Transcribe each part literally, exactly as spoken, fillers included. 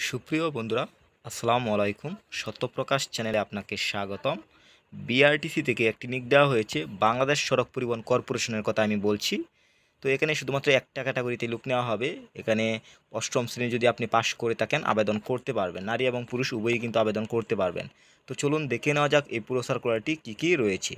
সুপ্রিয় বন্ধুরা, আসসালামু আলাইকুম। সত্যপ্রকাশ চ্যানেলে আপনাকে স্বাগতম। বিআরটিসি থেকে একটি নিক দেওয়া হয়েছে, বাংলাদেশ সড়ক পরিবহন কর্পোরেশনের কথা আমি বলছি। তো এখানে শুধুমাত্র একটা ক্যাটাগরিতে লোক নেওয়া হবে। এখানে অষ্টম শ্রেণী যদি আপনি পাশ করে থাকেন আবেদন করতে পারবেন। নারী এবং পুরুষ উভয়ই কিন্তু আবেদন করতে পারবেন। তো চলুন দেখে নেওয়া যাক এই পুরো সার্কুলারটি কী কী রয়েছে।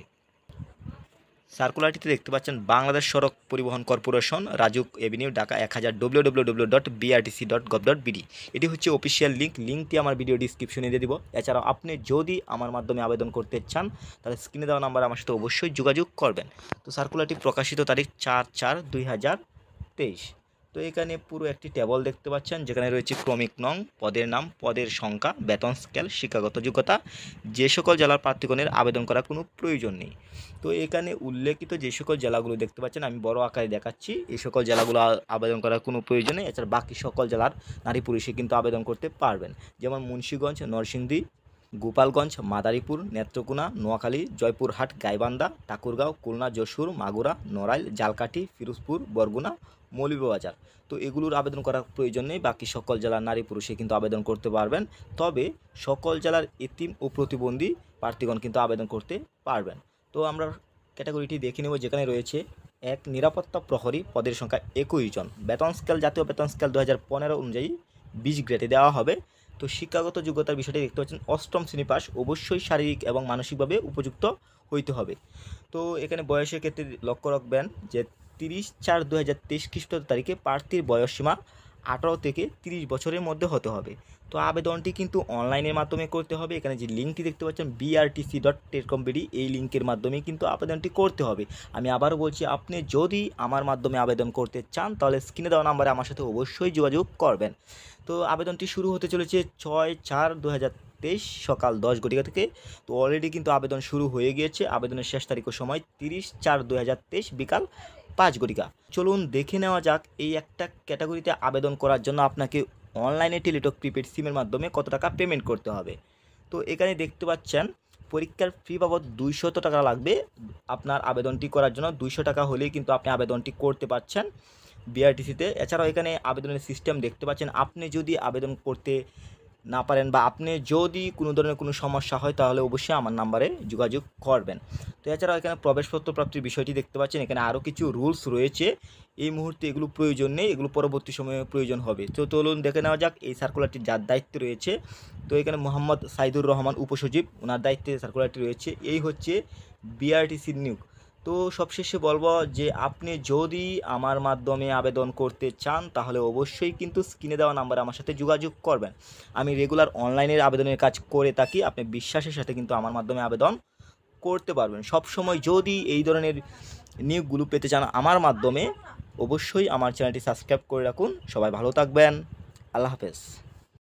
সার্কুলারটিতে দেখতে পাচ্ছেন বাংলাদেশ সড়ক পরিবহন কর্পোরেশন, রাজুক এভিনিউ, ঢাকা এক হাজার, W W W dot BRTC dot gov dot BD. এটি হচ্ছে অফিসিয়াল লিঙ্ক। লিঙ্কটি আমার ভিডিও ডিসক্রিপশনে দিয়ে দিব। এছাড়াও আপনি যদি আমার মাধ্যমে আবেদন করতে চান তাহলে স্ক্রিনে দেওয়া নাম্বার আমার সাথে অবশ্যই যোগাযোগ করবেন। তো সার্কুলারটি প্রকাশিত তারিখ চার চার দুই হাজার তেইশ। তো এখানে পুরো একটি টেবল দেখতে পাচ্ছেন, যেখানে রয়েছে ক্রমিক নং, পদের নাম, পদের সংখ্যা, বেতন স্কেল, শিক্ষাগত যোগ্যতা। যে সকল জেলার প্রার্থীগণের আবেদন করার কোনো প্রয়োজন নেই। তো এখানে উল্লেখিত যে সকল জেলাগুলো দেখতে পাচ্ছেন আমি বড় আকারে দেখাচ্ছি, এই সকল জেলাগুলো আবেদন করার কোনো প্রয়োজন নেই। এছাড়া বাকি সকল জেলার নারী পুরুষে কিন্তু আবেদন করতে পারবেন। যেমন মুন্সিগঞ্জ, নরসিংদী, গোপালগঞ্জ, মাদারীপুর, নেত্রকোনা, নোয়াখালী, জয়পুরহাট, গাইবান্ধা, ঠাকুরগাঁও, খুলনা, যশোর, মাগুরা, নড়াইল, ঝালকাঠি, ফিরোজপুর, বরগুনা, মৌলভীবাজার। তো এগুলোর আবেদন করার প্রয়োজন নেই। বাকি সকল জেলার নারী পুরুষে কিন্তু আবেদন করতে পারবেন। তবে সকল জেলার এতিম ও প্রতিবন্ধী প্রার্থীগণ কিন্তু আবেদন করতে পারবেন। তো আমরা ক্যাটাগরিটি দেখে নেব, যেখানে রয়েছে এক, নিরাপত্তা প্রহরী, পদের সংখ্যা একুশ জন। বেতন স্কেল জাতীয় বেতন স্কেল দু হাজার পনেরো অনুযায়ী বিশ গ্রেডে দেওয়া হবে। তো শিক্ষাগত যোগ্যতার বিষয়টি দেখতে পাচ্ছেন অষ্টম শ্রেণী পাস, অবশ্যই শারীরিক এবং মানসিকভাবে উপযুক্ত হইতে হবে। তো এখানে বয়সের ক্ষেত্রে লক্ষ্য রাখবেন যে তিরিশ চার দু হাজার তেইশ খ্রিস্টাব্দ তারিখে প্রার্থীর বয়সসীমা আঠারো থেকে তিরিশ বছরের মধ্যে হতে হবে। তো আবেদনটি কিন্তু অনলাইনের মাধ্যমে করতে হবে। এখানে যে লিঙ্কটি দেখতে পাচ্ছেন বিআরটিসি ডট টেলিকম বিডি, এই লিঙ্কের মাধ্যমে কিন্তু আবেদনটি করতে হবে। আমি আবারও বলছি, আপনি যদি আমার মাধ্যমে আবেদন করতে চান তাহলে স্ক্রিনে দেওয়া নাম্বারে আমার সাথে অবশ্যই যোগাযোগ করবেন। তো আবেদনটি শুরু হতে চলেছে ছয় চার দু হাজার তেইশ সকাল দশ ঘটিকা থেকে। তো অলরেডি কিন্তু আবেদন শুরু হয়ে গিয়েছে। আবেদনের শেষ তারিখ ও সময় তিরিশ চার দু হাজার তেইশ বিকাল পাঁচ ঘটিকা। চলুন দেখে নেওয়া যাক এই একটা ক্যাটাগরিতে আবেদন করার জন্য আপনাকে অনলাইনে টেলিটক প্রিপেড সিমের মাধ্যমে কত টাকা পেমেন্ট করতে হবে। তো এখানে দেখতে পাচ্ছেন পরীক্ষার ফি বাবদ দুইশত টাকা লাগবে আপনার আবেদনটি করার জন্য। দুইশো টাকা হলেই কিন্তু আপনি আবেদনটি করতে পারছেন বিআরটিসিতে। এছাড়াও এখানে আবেদনের সিস্টেম দেখতে পাচ্ছেন। আপনি যদি আবেদন করতে না পারেন বা আপনি যদি কোনো ধরনের কোনো সমস্যা হয় তাহলে অবশ্যই আমার নাম্বারে যোগাযোগ করবেন। তো এছাড়াও এখানে প্রবেশপত্র প্রাপ্তির বিষয়টি দেখতে পাচ্ছেন। এখানে আরও কিছু রুলস রয়েছে, এই মুহূর্তে এগুলো প্রয়োজন নেই, এগুলো পরবর্তী সময়ে প্রয়োজন হবে। তো চলুন দেখে নেওয়া যাক এই সার্কুলারটি যার দায়িত্বে রয়েছে। তো এখানে মোহাম্মদ সাইদুর রহমান উপসচিব, ওনার দায়িত্বে সার্কুলারটি রয়েছে। এই হচ্ছে বিআরটিসির নিয়োগ। তো সবশেষে বলবো যে আপনি যদি আমার মাধ্যমে আবেদন করতে চান তাহলে অবশ্যই কিন্তু স্ক্রিনে দেওয়া নাম্বারে আমার সাথে যোগাযোগ করবেন। আমি রেগুলার অনলাইনের আবেদনের কাজ করে থাকি। আপনি বিশ্বাসের সাথে কিন্তু আমার মাধ্যমে আবেদন করতে পারবেন। সব সময় যদি এই ধরনের নিয়োগগুলো পেতে চান আমার মাধ্যমে, অবশ্যই আমার চ্যানেলটি সাবস্ক্রাইব করে রাখুন। সবাই ভালো থাকবেন। আল্লাহ হাফেজ।